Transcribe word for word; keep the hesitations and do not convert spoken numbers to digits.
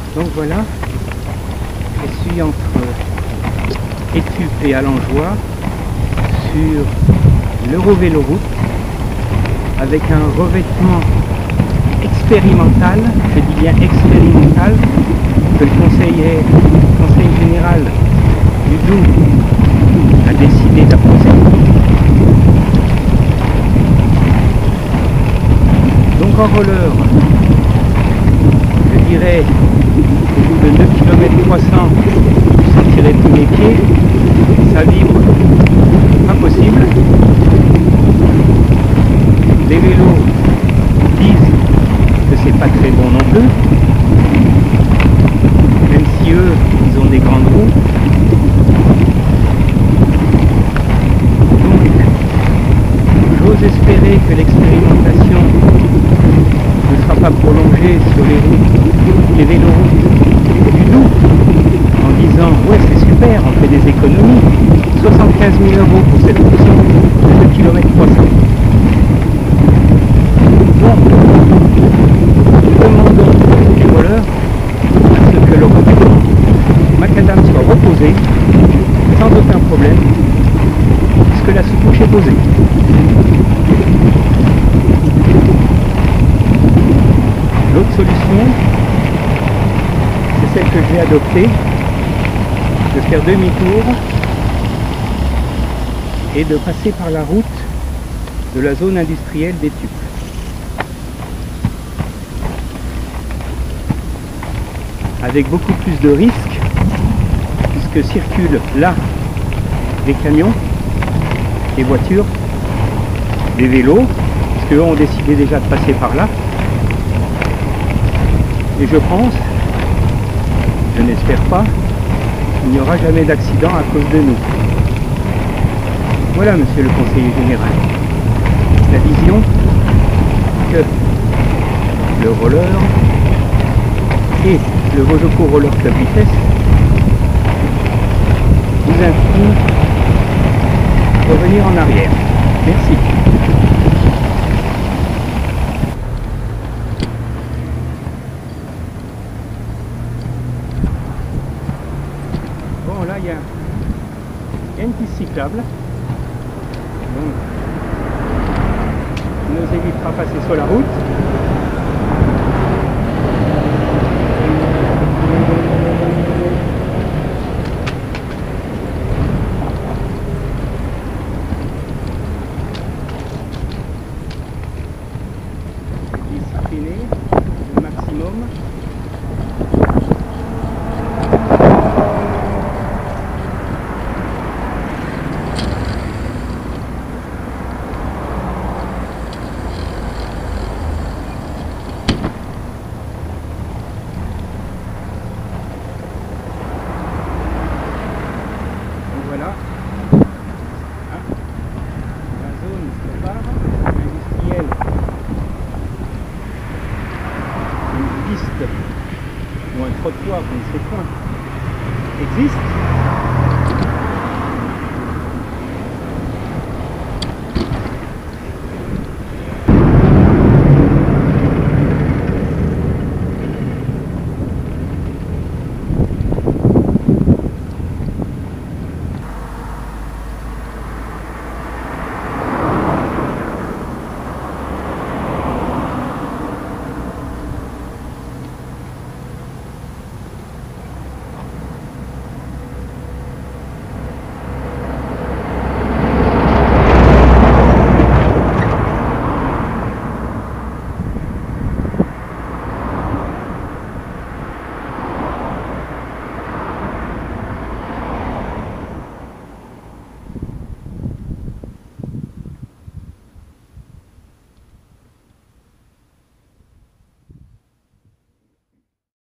Donc voilà, je suis entre Étupes et Allenjoie sur l'Eurovéloroute avec un revêtement expérimental, je dis bien expérimental, que le conseiller, conseil général du Doubs a décidé d'apposer. Donc en roller, je dirais au bout de deux kilomètres trois cents, je sentirai tous mes pieds, ça vibre pas possible. Les vélos disent que c'est pas très bon non plus, même si eux, ils ont des grandes roues. Donc, j'ose espérer que l'expérimentation ne sera pas prolongée sur les routes, les véloroutes du Doubs, en disant ouais c'est super, on fait des économies, soixante-quinze mille euros pour cette option de deux kilomètres trois cents. Bon, demandons les voleurs à ce que le revêtement macadam soit reposé sans aucun problème, puisque la sous-couche est posée. L'autre solution, c'est celle que j'ai adoptée, de faire demi-tour et de passer par la route de la zone industrielle d'Étupes. Avec beaucoup plus de risques, puisque circulent là des camions, des voitures, des vélos, parce qu'eux ont décidé déjà de passer par là. Et je pense, je n'espère pas, qu'il n'y aura jamais d'accident à cause de nous. Voilà, monsieur le conseiller général, la vision que le roller et le Rojoco Roller Club Vitesse vous invite à revenir en arrière. Merci. Bon, là il y a, y a une piste cyclable, donc qui nous évitera de passer sur la route. Discipliner le maximum. Voilà, hein, la zone se part, industrielle, une piste ou un trottoir, je ne sais quoi, existe.